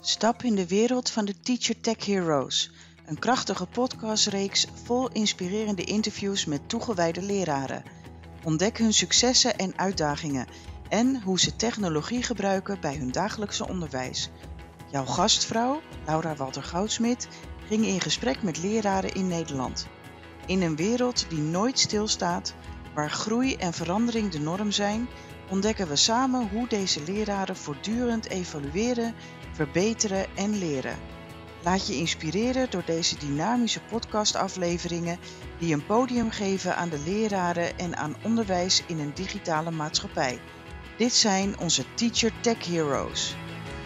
Stap in de wereld van de Teacher Tech Heroes, een krachtige podcastreeks vol inspirerende interviews met toegewijde leraren. Ontdek hun successen en uitdagingen en hoe ze technologie gebruiken bij hun dagelijkse onderwijs. Jouw gastvrouw, Laura Walter-Goudsmit, ging in gesprek met leraren in Nederland. In een wereld die nooit stilstaat, waar groei en verandering de norm zijn, ontdekken we samen hoe deze leraren voortdurend evolueren, verbeteren en leren. Laat je inspireren door deze dynamische podcastafleveringen die een podium geven aan de leraren en aan onderwijs in een digitale maatschappij. Dit zijn onze Teacher Tech Heroes.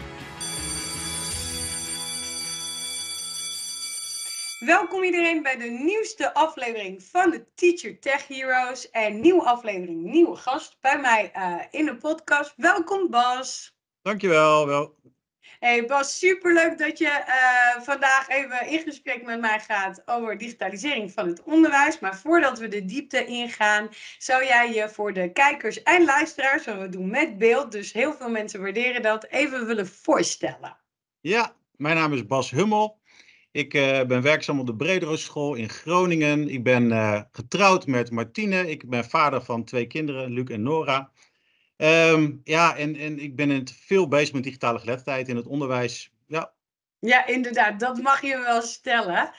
Welkom iedereen bij de nieuwste aflevering van de Teacher Tech Heroes. En nieuwe aflevering, nieuwe gast bij mij in de podcast. Welkom Bas. Dankjewel. Hey Bas, superleuk dat je vandaag even in gesprek met mij gaat over digitalisering van het onderwijs. Maar voordat we de diepte ingaan, zou jij je voor de kijkers en luisteraars, wat we doen met beeld, dus heel veel mensen waarderen dat, even willen voorstellen. Ja, mijn naam is Bas Hummel. Ik ben werkzaam op de Brederooschool in Groningen. Ik ben getrouwd met Martine. Ik ben vader van 2 kinderen, Luc en Nora. En ik ben veel bezig met digitale geletterdheid in het onderwijs. Ja, inderdaad, dat mag je wel stellen.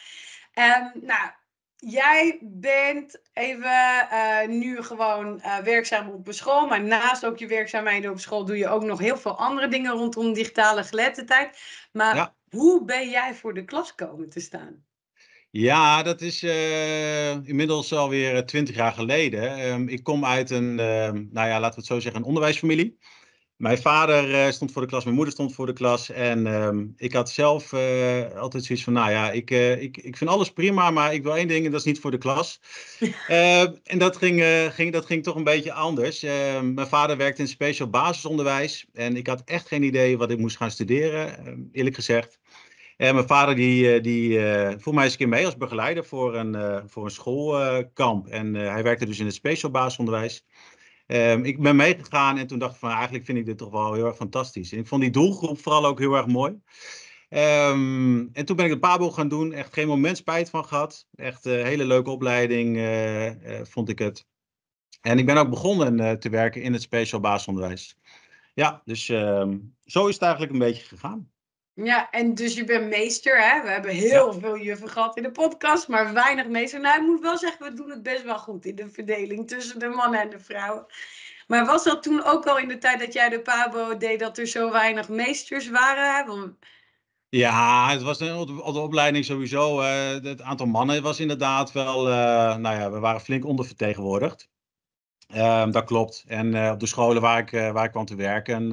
Jij bent even nu gewoon werkzaam op een school, maar naast ook je werkzaamheden op school doe je ook nog heel veel andere dingen rondom digitale geletterdheid. Maar hoe ben jij voor de klas komen te staan? Ja, dat is inmiddels alweer 20 jaar geleden. Ik kom uit een, laten we het zo zeggen, een onderwijsfamilie. Mijn vader stond voor de klas, mijn moeder stond voor de klas. En ik had zelf altijd zoiets van, ik vind alles prima, maar ik wil 1 ding en dat is niet voor de klas. En dat ging toch een beetje anders. Mijn vader werkte in speciaal basisonderwijs. En ik had echt geen idee wat ik moest gaan studeren, eerlijk gezegd. En mijn vader die voerde mij eens een keer mee als begeleider voor een schoolkamp. En hij werkte dus in het speciaal basisonderwijs. Ik ben meegegaan en toen dacht ik van eigenlijk vind ik dit toch wel heel erg fantastisch. En ik vond die doelgroep vooral ook heel erg mooi. En toen ben ik de PABO gaan doen. Echt geen moment spijt van gehad. Echt een hele leuke opleiding vond ik het. En ik ben ook begonnen te werken in het speciaal basisonderwijs. Ja, dus zo is het eigenlijk een beetje gegaan. Ja, en dus je bent meester, hè? We hebben heel veel juffen gehad in de podcast, maar weinig meester. Nou, ik moet wel zeggen, we doen het best wel goed in de verdeling tussen de mannen en de vrouwen. Maar was dat toen ook al in de tijd dat jij de PABO deed, dat er zo weinig meesters waren? Ja, het was op de opleiding sowieso. Het aantal mannen was inderdaad wel, we waren flink ondervertegenwoordigd. Dat klopt. En op de scholen waar ik kwam te werken,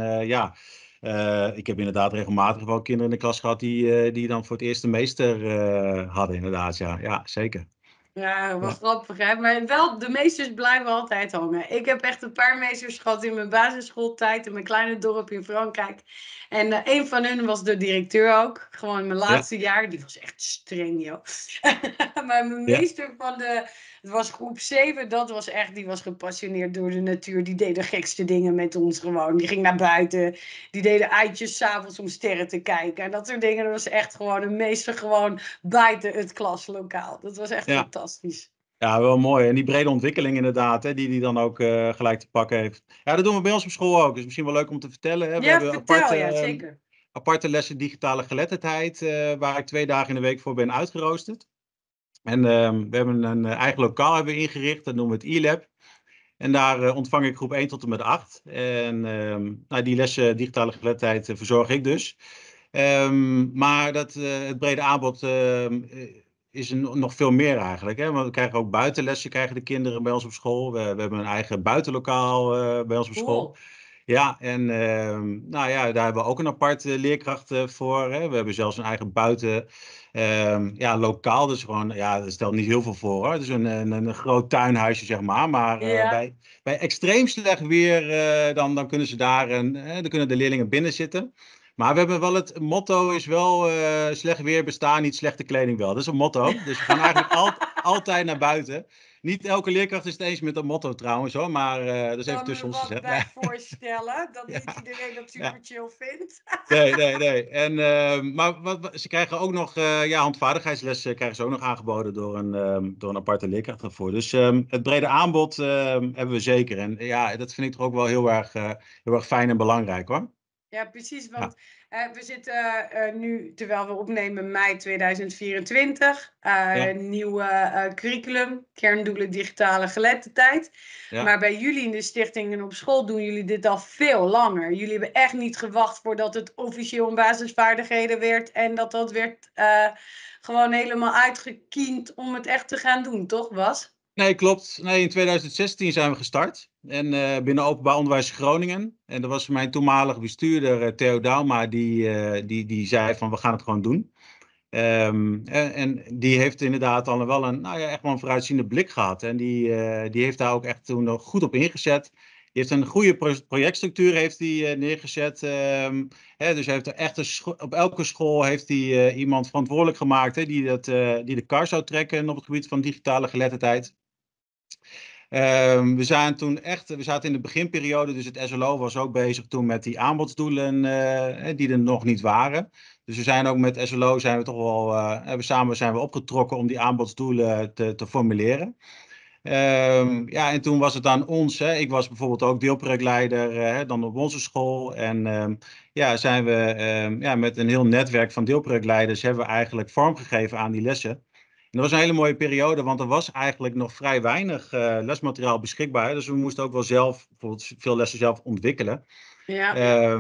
ik heb inderdaad regelmatig wel kinderen in de klas gehad die dan voor het eerst de meester hadden, inderdaad. Ja, zeker. Ja, wel grappig, hè? Maar wel, de meesters blijven altijd hangen. Ik heb echt een paar meesters gehad in mijn basisschooltijd, in mijn kleine dorp in Frankrijk. En een van hun was de directeur ook. Gewoon mijn laatste jaar. Die was echt streng, joh. Maar mijn meester het was groep 7, die was gepassioneerd door de natuur. Die deed de gekste dingen met ons gewoon. Die ging naar buiten. Die deden eitjes 's avonds om sterren te kijken. En dat soort dingen. Dat was echt gewoon een meester gewoon buiten het klaslokaal. Dat was echt fantastisch. Ja, wel mooi. En die brede ontwikkeling inderdaad, hè, die dan ook gelijk te pakken heeft. Ja, dat doen we bij ons op school ook. Is misschien wel leuk om te vertellen. Hè. We hebben zeker. Aparte lessen digitale geletterdheid, waar ik 2 dagen in de week voor ben uitgeroosterd. En we hebben een eigen lokaal hebben we ingericht, dat noemen we het e-lab. En daar ontvang ik groep 1 tot en met 8. En die lessen digitale geletterdheid verzorg ik dus. Maar het brede aanbod is nog veel meer eigenlijk. Hè? Want we krijgen ook buitenlessen, krijgen de kinderen bij ons op school. We hebben een eigen buitenlokaal bij ons op school. Ja, en daar hebben we ook een aparte leerkracht voor. Hè? We hebben zelfs een eigen lokaal. Dus gewoon, dat stelt niet heel veel voor. Hoor. Het is een groot tuinhuisje, zeg maar. Maar bij extreem slecht weer, dan kunnen ze daar dan kunnen de leerlingen binnen zitten. Maar we hebben wel het motto is wel slecht weer bestaan niet, slechte kleding wel. Dat is een motto. Dus we gaan eigenlijk altijd naar buiten. Niet elke leerkracht is het eens met dat motto trouwens hoor, maar dat is even Ik kan tussen me ons wat gezet. bij voorstellen dat Ja, niet iedereen dat ja. super chill vindt. Nee. En, maar ze krijgen ook nog handvaardigheidslessen krijgen ze ook nog aangeboden door een aparte leerkracht daarvoor. Dus het brede aanbod hebben we zeker. En ja, dat vind ik toch ook wel heel erg fijn en belangrijk hoor. Ja, precies, Ja, want we zitten nu, terwijl we opnemen mei 2024, ja, nieuwe curriculum, kerndoelen digitale geletterdheid. ja. Maar bij jullie in de stichting en op school doen jullie dit al veel langer. Jullie hebben echt niet gewacht voordat het officieel een basisvaardigheden werd en dat werd gewoon helemaal uitgekiend om het echt te gaan doen, toch Bas? Nee, klopt. Nee, in 2016 zijn we gestart. En binnen Openbaar Onderwijs Groningen. En dat was mijn toenmalige bestuurder Theo Dauma, die zei van we gaan het gewoon doen. En die heeft inderdaad al wel echt wel een vooruitziende blik gehad. En die heeft daar ook echt toen nog goed op ingezet. Die heeft een goede projectstructuur heeft die, neergezet. Dus hij heeft er echt op elke school heeft hij iemand verantwoordelijk gemaakt die de kar zou trekken op het gebied van digitale geletterdheid. We zaten in de beginperiode, dus het SLO was ook bezig toen met die aanbodsdoelen die er nog niet waren. Dus we zijn ook met SLO zijn we toch wel, samen zijn we opgetrokken om die aanbodsdoelen te formuleren. En toen was het aan ons. Ik was bijvoorbeeld ook deelprojectleider dan op onze school. En zijn we met een heel netwerk van deelprojectleiders hebben we eigenlijk vormgegeven aan die lessen. En dat was een hele mooie periode, want er was eigenlijk nog vrij weinig lesmateriaal beschikbaar. Dus we moesten ook wel zelf bijvoorbeeld veel lessen zelf ontwikkelen. Ja.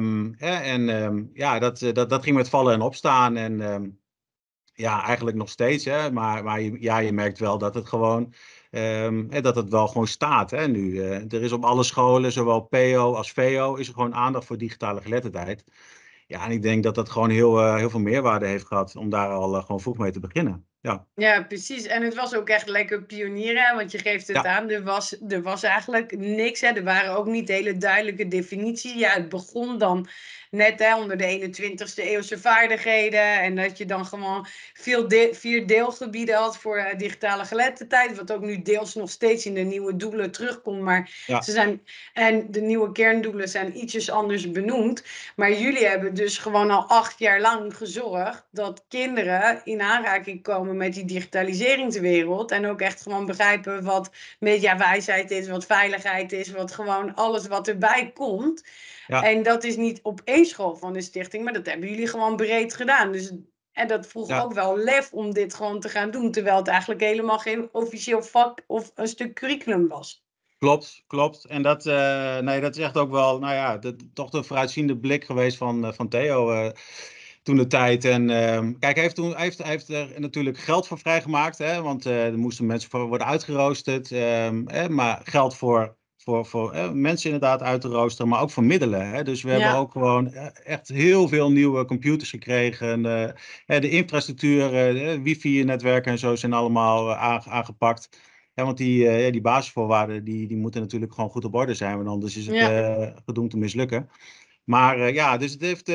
Dat ging met vallen en opstaan. En eigenlijk nog steeds. Hè, maar je merkt wel dat het gewoon dat het wel gewoon staat. Hè, nu. Er is op alle scholen, zowel PO als VO, is er gewoon aandacht voor digitale geletterdheid. Ja, en ik denk dat dat gewoon heel veel meerwaarde heeft gehad om daar al gewoon vroeg mee te beginnen. Ja, Ja, precies. En het was ook echt lekker pionieren, hè, want je geeft het ja, aan. Er was eigenlijk niks. Hè. Er waren ook niet hele duidelijke definities. Ja, het begon dan net onder de 21ste eeuwse vaardigheden. En dat je dan gewoon 4 deelgebieden had voor digitale geletterdheid. Wat ook nu deels nog steeds in de nieuwe doelen terugkomt. Maar ja, en de nieuwe kerndoelen zijn ietsjes anders benoemd. Maar jullie hebben dus gewoon al 8 jaar lang gezorgd dat kinderen in aanraking komen met die digitaliseringswereld. En ook echt gewoon begrijpen wat mediawijsheid is, wat veiligheid is, wat gewoon alles wat erbij komt. ja, En dat is niet op één school van de stichting, maar dat hebben jullie gewoon breed gedaan. Dus, en dat vroeg ja. ook wel lef om dit gewoon te gaan doen, terwijl het eigenlijk helemaal geen officieel vak of een stuk curriculum was. Klopt. En dat is echt ook wel, toch de vooruitziende blik geweest van Theo toen de tijd. En kijk, hij heeft er natuurlijk geld voor vrijgemaakt, hè, want er moesten mensen voor worden uitgeroosterd. Maar geld voor mensen inderdaad uit te roosteren, maar ook voor middelen. Hè. Dus we hebben Ja. ook gewoon echt heel veel nieuwe computers gekregen. De infrastructuur, wifi-netwerken en zo zijn allemaal aangepakt. Ja, want die basisvoorwaarden die moeten natuurlijk gewoon goed op orde zijn, want anders is het Ja. gedoemd te mislukken. Maar dus het heeft,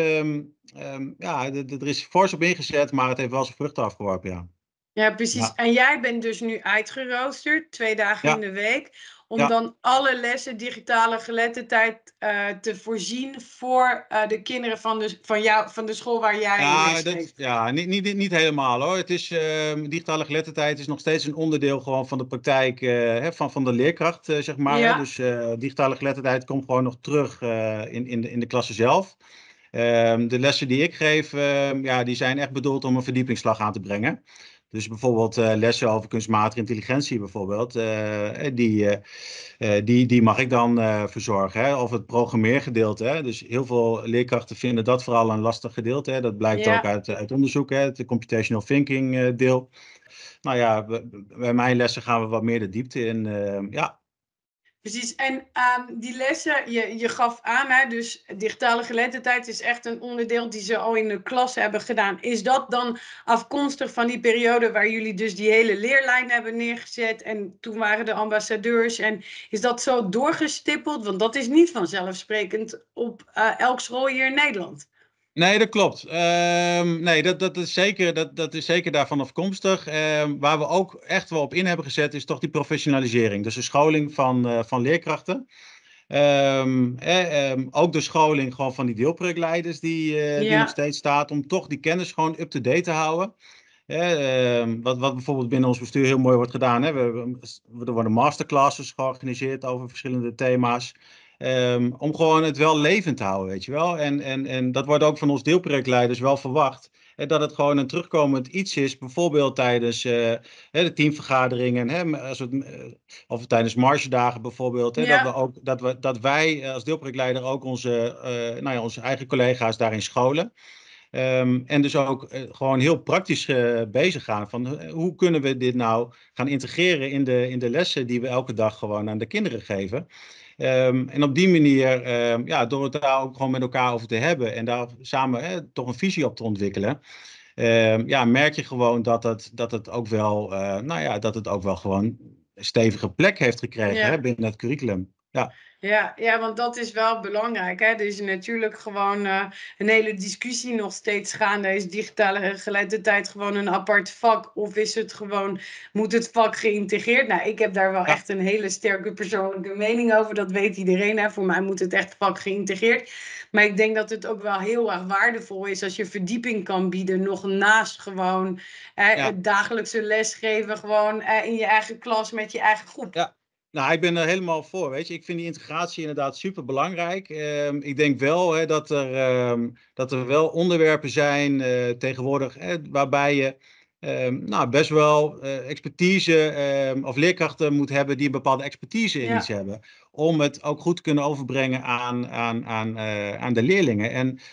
er is fors op ingezet, maar het heeft wel zijn vruchten afgeworpen, ja. Ja, precies. Ja, En jij bent dus nu uitgeroosterd, 2 dagen in ja, de week, om ja. dan alle lessen digitale geletterdheid te voorzien voor de kinderen van de school waar jij les geeft. Niet helemaal hoor. Het is, digitale geletterdheid is nog steeds een onderdeel gewoon van de praktijk van de leerkracht, zeg maar. Hè. Ja, Dus digitale geletterdheid komt gewoon nog terug in de klasse zelf. De lessen die ik geef, die zijn echt bedoeld om een verdiepingsslag aan te brengen. Dus bijvoorbeeld lessen over kunstmatige intelligentie bijvoorbeeld, die mag ik dan verzorgen. Hè? Of het programmeergedeelte. Hè? Dus heel veel leerkrachten vinden dat vooral een lastig gedeelte. Hè? Dat blijkt ook ja. uit onderzoek, hè? Het computational thinking deel. Nou ja, bij mijn lessen gaan we wat meer de diepte in. Ja. Precies, en die lessen, je gaf aan, hè, dus digitale geletterdheid is echt een onderdeel die ze al in de klas hebben gedaan. Is dat dan afkomstig van die periode waar jullie dus die hele leerlijn hebben neergezet en toen waren de ambassadeurs en is dat zo doorgestippeld? Want dat is niet vanzelfsprekend op elk school hier in Nederland. Nee, dat klopt. Nee, dat is zeker daarvan afkomstig. Waar we ook echt wel op in hebben gezet, is toch die professionalisering. Dus de scholing van leerkrachten. Ook de scholing gewoon van die deelprojectleiders die nog Ja, steeds staat, om toch die kennis gewoon up-to-date te houden. Wat bijvoorbeeld binnen ons bestuur heel mooi wordt gedaan. Hè? Er worden masterclasses georganiseerd over verschillende thema's. Om gewoon het wel levend te houden, weet je wel. En dat wordt ook van ons deelprojectleiders wel verwacht. Hè, dat het gewoon een terugkomend iets is, bijvoorbeeld tijdens de teamvergaderingen. Hè, of tijdens margedagen bijvoorbeeld. Hè, ja, dat wij als deelprojectleider ook onze eigen collega's daarin scholen. En dus ook gewoon heel praktisch bezig gaan van hoe kunnen we dit nou gaan integreren in de lessen die we elke dag gewoon aan de kinderen geven. En op die manier, door het daar ook gewoon met elkaar over te hebben en daar samen toch een visie op te ontwikkelen, merk je gewoon dat het ook wel, dat het ook wel gewoon een stevige plek heeft gekregen ja. binnen het curriculum. Ja, Ja, want dat is wel belangrijk. Hè? Er is natuurlijk gewoon een hele discussie nog steeds gaande. Is digitale geletterdheid gewoon een apart vak? Of is het gewoon, moet het vak geïntegreerd? Nou, ik heb daar wel ja, echt een hele sterke persoonlijke mening over. Dat weet iedereen. Hè? Voor mij moet het echt vak geïntegreerd. Maar ik denk dat het ook wel heel erg waardevol is als je verdieping kan bieden. Nog naast gewoon ja. het dagelijkse lesgeven. Gewoon in je eigen klas met je eigen groep. Ja, nou, ik ben er helemaal voor, weet je. Ik vind die integratie inderdaad super belangrijk. Ik denk wel dat er wel onderwerpen zijn tegenwoordig waarbij je best wel expertise of leerkrachten moet hebben die een bepaalde expertise in iets Ja, hebben. Om het ook goed te kunnen overbrengen aan de leerlingen.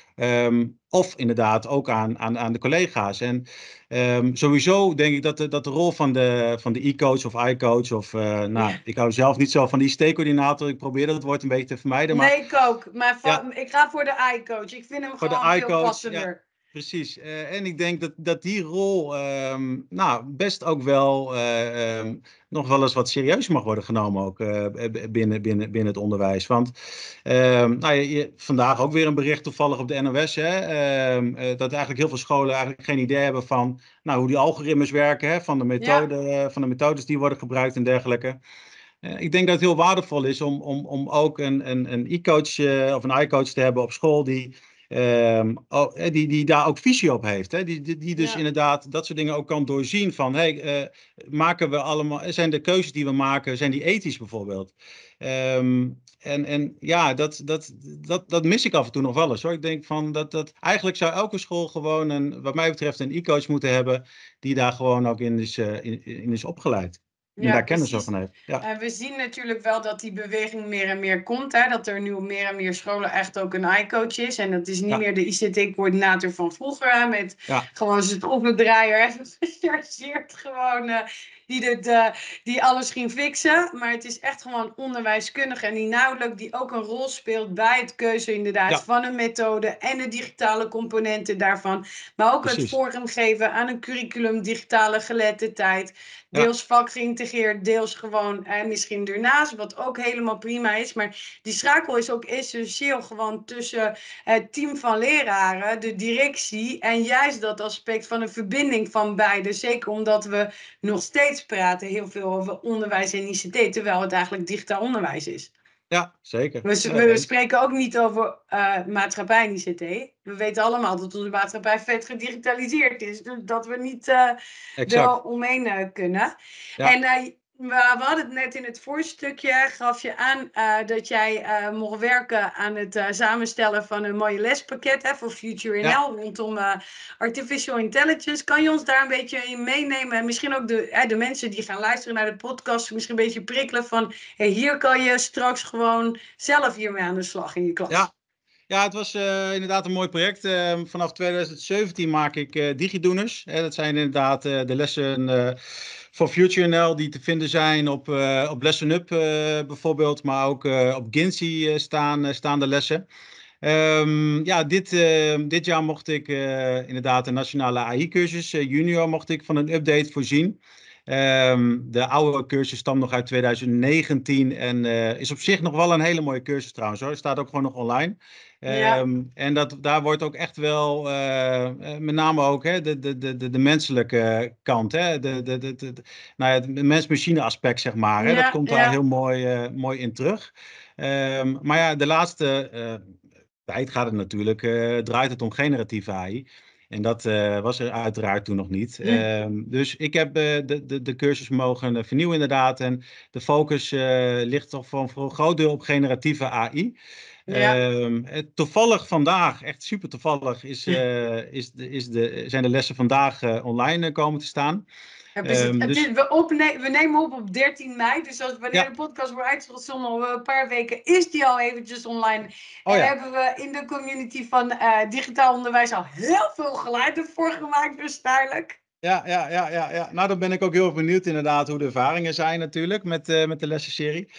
Of inderdaad ook aan de collega's. En sowieso denk ik dat de rol van de e-coach of i-coach ja. ik hou zelf niet zo van die steekcoördinator. Ik probeer dat woord een beetje te vermijden. Maar Nee, ik ook. Maar ja, ik ga voor de eye-coach. Ik vind hem voor de gewoon veel i-coach, ja, passender. precies. En ik denk dat die rol best ook wel nog wel eens wat serieus mag worden genomen ook binnen het onderwijs. Want vandaag ook weer een bericht toevallig op de NOS, hè, dat eigenlijk heel veel scholen eigenlijk geen idee hebben van hoe die algoritmes werken, hè, Ja, van de methodes die worden gebruikt en dergelijke. Ik denk dat het heel waardevol is om ook een e-coach of een i-coach te hebben op school die daar ook visie op heeft. Hè? Die dus ja. inderdaad dat soort dingen ook kan doorzien van maken we allemaal, zijn de keuzes die we maken, zijn die ethisch bijvoorbeeld? En ja, dat mis ik af en toe nog wel eens hoor. Ik denk van dat eigenlijk zou elke school gewoon wat mij betreft een e-coach moeten hebben die daar gewoon ook in is opgeleid. En Ja, daar kennis precies. van heeft. Ja. En we zien natuurlijk wel dat die beweging meer en meer komt. Hè? Dat er nu op meer en meer scholen echt ook een eye-coach is. En dat is niet Ja, meer de ICT-coördinator van vroeger. Hè? Met ja, gewoon zijn schroevendraaier en gechargeerd gewoon. Die alles ging fixen. Maar het is echt gewoon onderwijskundige en inhoudelijk die ook een rol speelt bij het keuze inderdaad ja, van een methode en de digitale componenten daarvan. Maar ook het precies. vormgeven aan een curriculum digitale geletterdheid. Ja, Deels vak geïntegreerd, deels gewoon misschien ernaast, wat ook helemaal prima is. Maar die schakel is ook essentieel gewoon tussen het team van leraren, de directie en juist dat aspect van een verbinding van beide. Zeker omdat we nog steeds praten heel veel over onderwijs en ICT, terwijl het eigenlijk digitaal onderwijs is. ja, zeker. Nee, We eens. spreken ook niet over maatschappij en ICT. We weten allemaal dat onze maatschappij vet gedigitaliseerd is. Dus dat we niet Exact. er omheen kunnen. Ja, En we hadden het net in het voorstukje, gaf je aan dat jij mocht werken aan het samenstellen van een mooie lespakket voor Future ja. NL rondom artificial intelligence. Kan je ons daar een beetje in meenemen? En misschien ook de mensen die gaan luisteren naar de podcast, misschien een beetje prikkelen van hier kan je straks gewoon zelf hiermee aan de slag in je klas. Ja, ja, het was inderdaad een mooi project. Vanaf 2017 maak ik Digidoeners. Dat zijn inderdaad de lessen voor Future NL die te vinden zijn op Lesson Up bijvoorbeeld, maar ook op Gincy staan de lessen. Dit jaar mocht ik inderdaad een nationale AI-cursus junior mocht ik van een update voorzien. De oude cursus stamt nog uit 2019 en is op zich nog wel een hele mooie cursus trouwens hoor. Staat ook gewoon nog online. En daar wordt ook echt wel, met name ook de menselijke kant, hè? Nou ja, het mens-machine aspect zeg maar. Hè? Dat komt daar heel mooi in terug. Maar ja, de laatste tijd gaat het natuurlijk, draait het om generatieve AI. En dat was er uiteraard toen nog niet. Dus ik heb de cursus mogen vernieuwen inderdaad. En de focus ligt toch voor een groot deel op generatieve AI. Toevallig vandaag, echt super toevallig, zijn de lessen vandaag online komen te staan. We nemen op 13 mei, dus wanneer de podcast wordt uitgezonden over een paar weken, is die al eventjes online. Hebben we in de community van digitaal onderwijs al heel veel geluiden voor gemaakt, dus duidelijk. Ja. Nou, dan ben ik ook heel benieuwd inderdaad hoe de ervaringen zijn natuurlijk met de lessenserie.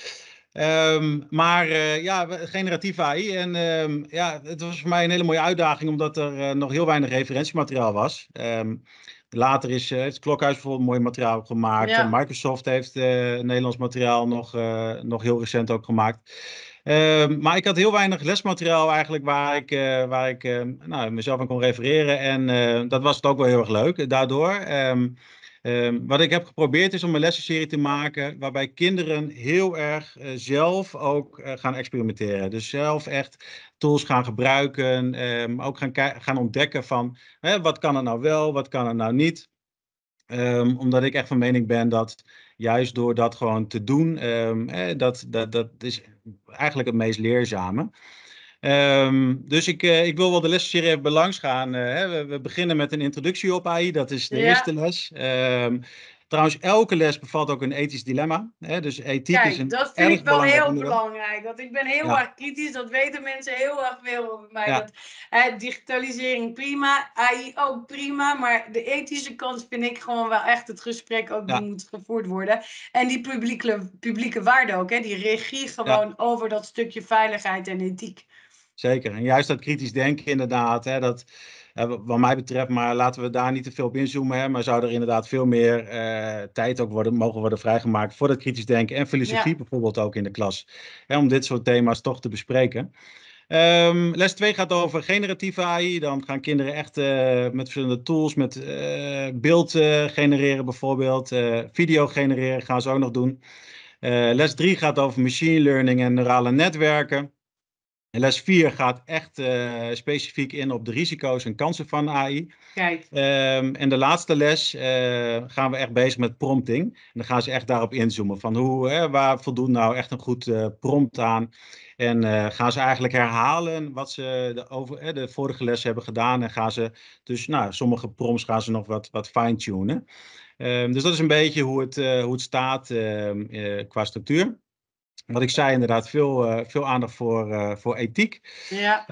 Generatieve AI. En het was voor mij een hele mooie uitdaging, omdat er nog heel weinig referentiemateriaal was. Later heeft het Klokhuis bijvoorbeeld mooi materiaal gemaakt. Ja. Microsoft heeft Nederlands materiaal nog heel recent ook gemaakt. Maar ik had heel weinig lesmateriaal eigenlijk waar ik mezelf aan kon refereren. En dat was het ook wel heel erg leuk daardoor. Wat ik heb geprobeerd is om een lessenserie te maken waarbij kinderen heel erg zelf ook gaan experimenteren. Dus zelf echt tools gaan gebruiken, ook gaan ontdekken van wat kan er nou wel, wat kan er nou niet. Omdat ik echt van mening ben dat juist door dat gewoon te doen, dat is eigenlijk het meest leerzame. Dus ik wil wel de lessenserie even belangs gaan. We beginnen met een introductie op AI, dat is de eerste les. Trouwens, elke les bevat ook een ethisch dilemma. Dus ethiek is een dat vind ik wel heel belangrijk. Want ik ben heel erg kritisch, dat weten mensen heel erg veel over mij. Digitalisering prima, AI ook prima. Maar de ethische kant vind ik gewoon wel echt het gesprek ook die moet gevoerd worden. En die publieke waarde ook, die regie gewoon over dat stukje veiligheid en ethiek. Zeker, en juist dat kritisch denken inderdaad, dat wat mij betreft, maar laten we daar niet te veel op inzoomen, maar zou er inderdaad veel meer tijd ook mogen worden vrijgemaakt voor dat kritisch denken en filosofie bijvoorbeeld ook in de klas, om dit soort thema's toch te bespreken. Les 2 gaat over generatieve AI. Dan gaan kinderen echt met verschillende tools, met beeld genereren bijvoorbeeld, video genereren gaan ze ook nog doen. Les 3 gaat over machine learning en neurale netwerken. En les 4 gaat echt specifiek in op de risico's en kansen van AI. Kijk. En de laatste les gaan we echt bezig met prompting. En dan gaan ze echt daarop inzoomen van waar voldoet nou echt een goed prompt aan. En gaan ze eigenlijk herhalen wat ze de vorige les hebben gedaan. En gaan ze dus, sommige prompts gaan ze nog wat fine-tunen. Dus dat is een beetje hoe het staat qua structuur. Wat ik zei, inderdaad, veel aandacht voor ethiek. Ja.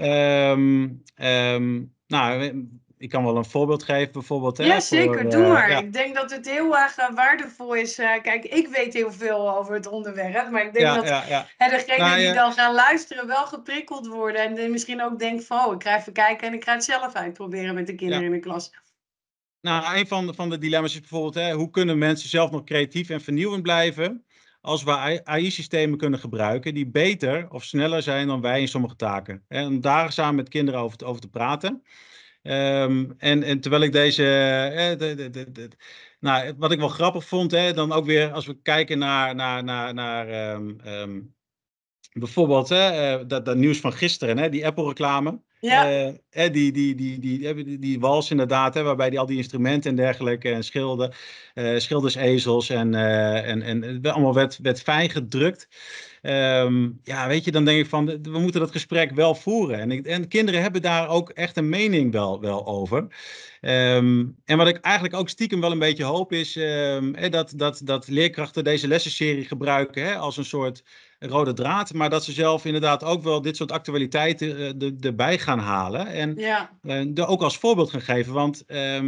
Ik kan wel een voorbeeld geven, bijvoorbeeld. Ja, zeker. Doe maar. Ik denk dat het heel erg waardevol is. Kijk, ik weet heel veel over het onderwerp. Maar ik denk dat degenen die dan gaan luisteren wel geprikkeld worden. En misschien ook denken van, ik ga even kijken en ik ga het zelf uitproberen met de kinderen in de klas. Nou, een van de dilemma's is bijvoorbeeld, hoe kunnen mensen zelf nog creatief en vernieuwend blijven als we AI-systemen kunnen gebruiken die beter of sneller zijn dan wij in sommige taken. En om daar samen met kinderen over te praten. En terwijl ik deze, wat ik wel grappig vond, dan ook weer als we kijken naar bijvoorbeeld dat nieuws van gisteren, die Apple-reclame. Ja. Die wals inderdaad, waarbij al die instrumenten en dergelijke en schildersezels en allemaal werd fijn gedrukt. Weet je, dan denk ik van, we moeten dat gesprek wel voeren. En kinderen hebben daar ook echt een mening wel over. En wat ik eigenlijk ook stiekem wel een beetje hoop is dat leerkrachten deze lessenserie gebruiken als een soort rode draad, maar dat ze zelf inderdaad ook wel dit soort actualiteiten erbij gaan halen en er ook als voorbeeld gaan geven, want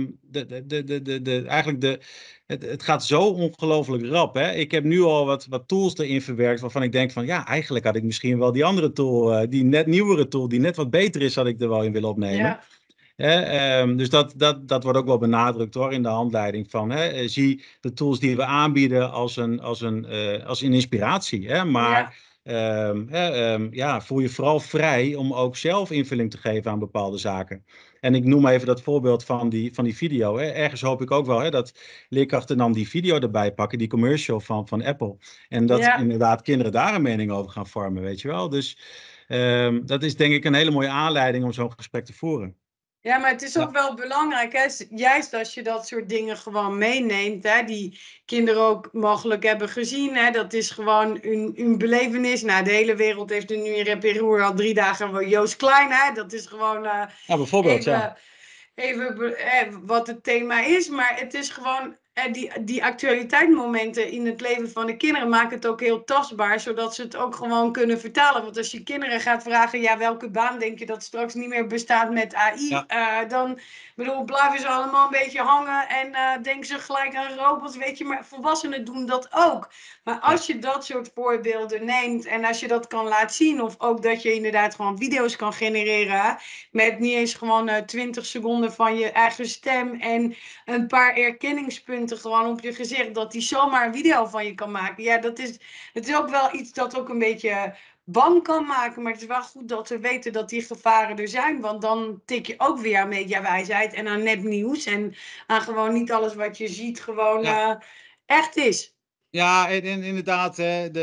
het gaat zo ongelooflijk rap. Ik heb nu al wat tools erin verwerkt waarvan ik denk van eigenlijk had ik misschien wel die andere tool, die net nieuwere tool, die net wat beter is, had ik er wel in willen opnemen. Dus dat wordt ook wel benadrukt hoor in de handleiding van zie de tools die we aanbieden als een inspiratie. Maar voel je vooral vrij om ook zelf invulling te geven aan bepaalde zaken. En ik noem even dat voorbeeld van die video. Ergens hoop ik ook wel dat leerkrachten dan die video erbij pakken, die commercial van Apple. En dat inderdaad kinderen daar een mening over gaan vormen, weet je wel. Dus dat is denk ik een hele mooie aanleiding om zo'n gesprek te voeren. Ja, maar het is ook wel belangrijk, hè? Juist als je dat soort dingen gewoon meeneemt, hè? Die kinderen ook mogelijk hebben gezien. Hè? Dat is gewoon een belevenis. Nou, de hele wereld heeft er nu in Reperoer al 3 dagen Joost Klein. Hè? Dat is gewoon bijvoorbeeld, even wat het thema is. Maar het is gewoon die actualiteitsmomenten in het leven van de kinderen maken het ook heel tastbaar, zodat ze het ook gewoon kunnen vertalen. Want als je kinderen gaat vragen, ja, welke baan denk je dat straks niet meer bestaat met AI? Dan blijven ze allemaal een beetje hangen en denken ze gelijk aan robots, weet je. Maar volwassenen doen dat ook. Maar als je dat soort voorbeelden neemt en als je dat kan laten zien, of ook dat je inderdaad gewoon video's kan genereren met niet eens gewoon 20 seconden van je eigen stem en een paar erkenningspunten gewoon op je gezicht, dat die zomaar een video van je kan maken. Ja, het is ook wel iets dat ook een beetje bang kan maken, maar het is wel goed dat we weten dat die gevaren er zijn, want dan tik je ook weer aan mediawijsheid en aan nepnieuws en aan gewoon niet alles wat je ziet gewoon echt is. Ja, en inderdaad,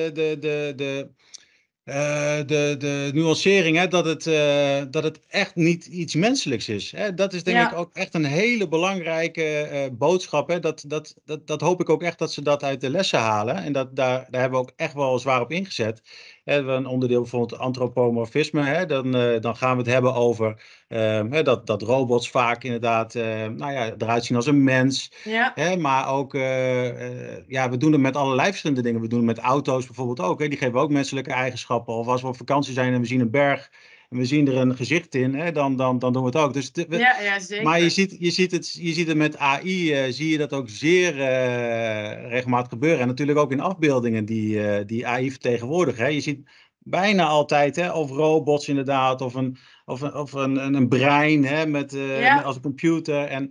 de nuancering, dat het echt niet iets menselijks is. Dat is denk ik ook echt een hele belangrijke boodschap. Dat hoop ik ook echt dat ze dat uit de lessen halen. En daar hebben we ook echt wel zwaar op ingezet. We hebben een onderdeel bijvoorbeeld antropomorfisme. Dan gaan we het hebben over dat robots vaak inderdaad eruit zien als een mens. Maar ook, we doen het met allerlei verschillende dingen. We doen het met auto's bijvoorbeeld ook. Die geven ook menselijke eigenschappen. Of als we op vakantie zijn en we zien een berg en we zien er een gezicht in, dan doen we het ook. Dus zeker. Maar je ziet het met AI, zie je dat ook zeer regelmatig gebeuren. En natuurlijk ook in afbeeldingen die AI vertegenwoordigen. Je ziet bijna altijd of robots inderdaad, of een brein als een computer. En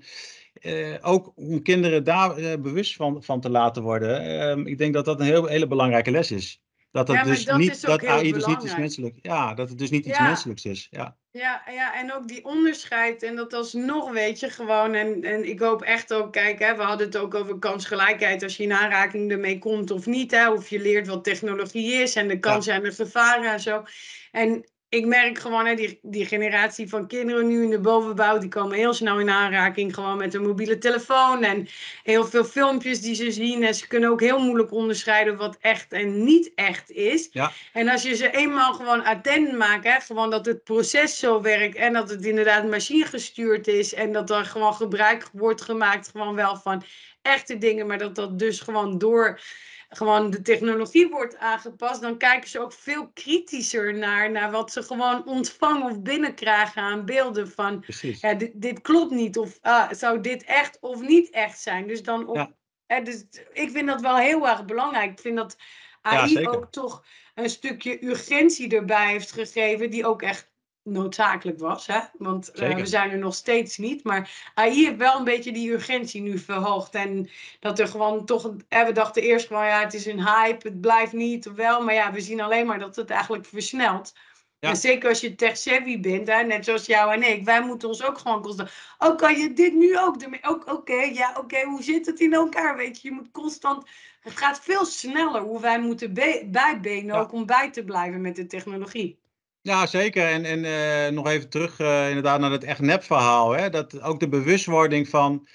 ook om kinderen daar bewust van te laten worden. Ik denk dat dat een hele belangrijke les is. Dat het dus niet, dat AI dus niet iets menselijks, dat het dus niet iets menselijks is. Ja, en ook die onderscheid en dat alsnog weet je gewoon, en ik hoop echt ook, kijk, we hadden het ook over kansgelijkheid, als je in aanraking ermee komt of niet, of je leert wat technologie is en de kansen en de gevaren en zo. En ik merk gewoon, die generatie van kinderen nu in de bovenbouw, die komen heel snel in aanraking gewoon met een mobiele telefoon en heel veel filmpjes die ze zien. En ze kunnen ook heel moeilijk onderscheiden wat echt en niet echt is. Ja. En als je ze eenmaal gewoon attent maakt, gewoon dat het proces zo werkt en dat het inderdaad machinegestuurd is en dat er gewoon gebruik wordt gemaakt gewoon wel van echte dingen, maar dat dus gewoon door gewoon de technologie wordt aangepast, dan kijken ze ook veel kritischer naar wat ze gewoon ontvangen of binnenkrijgen aan beelden van, dit klopt niet, of zou dit echt of niet echt zijn. Dus dan dus ik vind dat wel heel erg belangrijk. Ik vind dat AI ook toch een stukje urgentie erbij heeft gegeven, die ook echt noodzakelijk was, want we zijn er nog steeds niet, maar AI heeft wel een beetje die urgentie nu verhoogd en dat er gewoon toch, we dachten eerst gewoon het is een hype, het blijft niet, wel, maar we zien alleen maar dat het eigenlijk versnelt. En zeker als je tech-savvy bent, net zoals jou en ik, wij moeten ons ook gewoon constant, kan je dit nu ook doen? Oké, hoe zit het in elkaar, weet je moet constant, het gaat veel sneller hoe wij moeten bijbenen ook om bij te blijven met de technologie. Ja, zeker. En nog even terug inderdaad naar het echt nep verhaal. Dat ook de bewustwording van,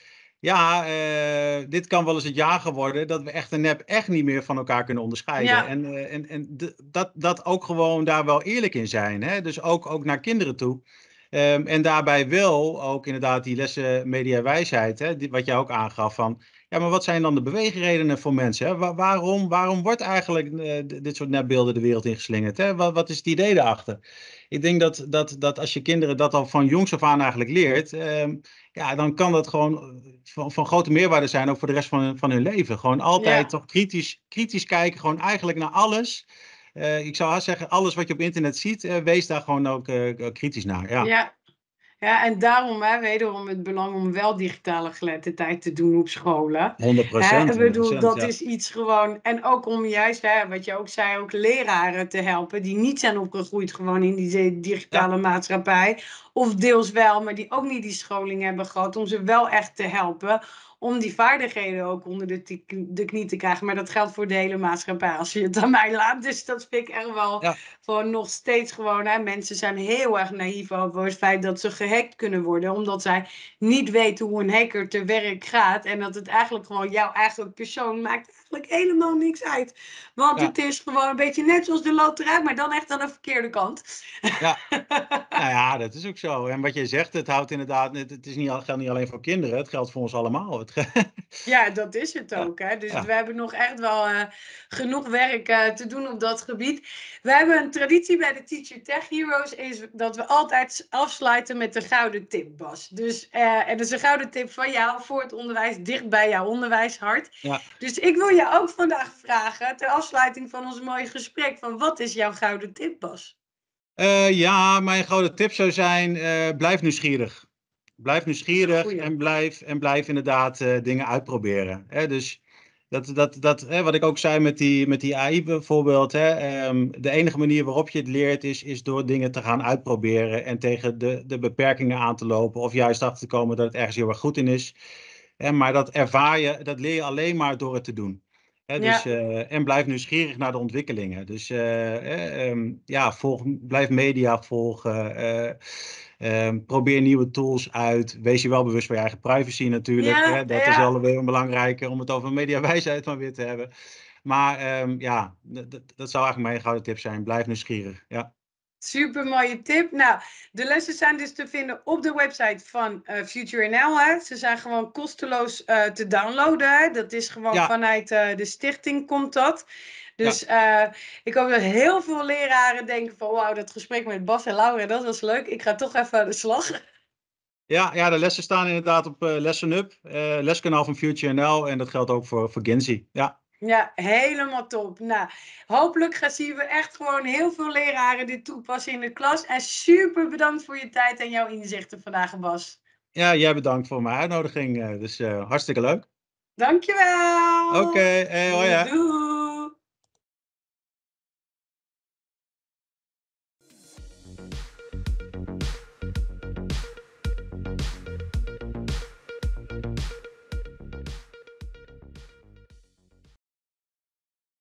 dit kan wel eens het jagen worden, dat we echt en nep echt niet meer van elkaar kunnen onderscheiden. Ja. En dat ook gewoon daar wel eerlijk in zijn. Dus ook naar kinderen toe. En daarbij wel ook inderdaad die lessen mediawijsheid, wat jij ook aangaf van, maar wat zijn dan de beweegredenen voor mensen? Waarom wordt eigenlijk dit soort nepbeelden de wereld ingeslingerd? Wat is het idee daarachter? Ik denk dat als je kinderen dat al van jongs af aan eigenlijk leert, dan kan dat gewoon van grote meerwaarde zijn, ook voor de rest van hun leven. Gewoon altijd toch kritisch kijken, gewoon eigenlijk naar alles. Ik zou haast zeggen, alles wat je op internet ziet, wees daar gewoon ook kritisch naar. Ja, en daarom wederom het belang om wel digitale geletterdheid te doen op scholen. 100%, Ik bedoel, 100%, dat ja. is iets gewoon. En ook om juist, wat je ook zei, ook leraren te helpen die niet zijn opgegroeid gewoon in die digitale maatschappij. Of deels wel, maar die ook niet die scholing hebben gehad. Om ze wel echt te helpen. Om die vaardigheden ook onder de knie te krijgen. Maar dat geldt voor de hele maatschappij als je het aan mij laat. Dus dat vind ik echt wel Ja, gewoon nog steeds gewoon. Mensen zijn heel erg naïef over het feit dat ze gehackt kunnen worden. Omdat zij niet weten hoe een hacker te werk gaat. En dat het eigenlijk gewoon jouw eigen persoon maakt eigenlijk helemaal niks uit. Want ja, het is gewoon een beetje net zoals de loterij, maar dan echt aan de verkeerde kant. ja. Nou ja, dat is ook zo. En wat je zegt, het houdt inderdaad, het is geldt niet alleen voor kinderen, het geldt voor ons allemaal. Ja, dat is het Ja, ook. Hè? Dus ja. we hebben nog echt wel genoeg werk te doen op dat gebied. We hebben een traditie bij de Teacher Tech Heroes, is dat we altijd afsluiten met de gouden tip, Bas. Dus, en dat is een gouden tip van jou voor het onderwijs, dicht bij jouw onderwijshart. Ja. Dus ik wil je ook vandaag vragen, ter afsluiting van ons mooie gesprek, van wat is jouw gouden tip, Bas? Ja, mijn gouden tip zou zijn, blijf nieuwsgierig. Blijf Dat is een nieuwsgierig goeie. en blijf inderdaad dingen uitproberen. Dus wat ik ook zei met die AI bijvoorbeeld. De enige manier waarop je het leert is door dingen te gaan uitproberen en tegen de beperkingen aan te lopen. Of juist achter te komen dat het ergens heel erg goed in is. Maar dat leer je alleen maar door het te doen. Dus, Ja. en blijf nieuwsgierig naar de ontwikkelingen. Dus ja, blijf media volgen. Probeer nieuwe tools uit. Wees je wel bewust van je eigen privacy natuurlijk. Ja, Dat is ja. wel weer belangrijker om het over mediawijsheid maar weer te hebben. Maar ja, dat zou eigenlijk mijn gouden tip zijn. Blijf nieuwsgierig. Ja. Super mooie tip. Nou, de lessen zijn dus te vinden op de website van Future NL. Hè. Ze zijn gewoon kosteloos te downloaden. Hè. Dat is gewoon Ja, vanuit de stichting komt dat. ja. Dus ik hoop dat heel veel leraren denken van wauw, dat gesprek met Bas en Laura, dat was leuk. Ik ga toch even aan de slag. Ja, de lessen staan inderdaad op Lesson Up, leskanaal van Future NL. En dat geldt ook voor Genzi. Ja. Ja, helemaal top. Nou, hopelijk zien we echt gewoon heel veel leraren dit toepassen in de klas. En super bedankt voor je tijd en jouw inzichten vandaag, Bas. Ja, jij bedankt voor mijn uitnodiging. Dus hartstikke leuk. Dankjewel. Oké, hoi hè. Doei.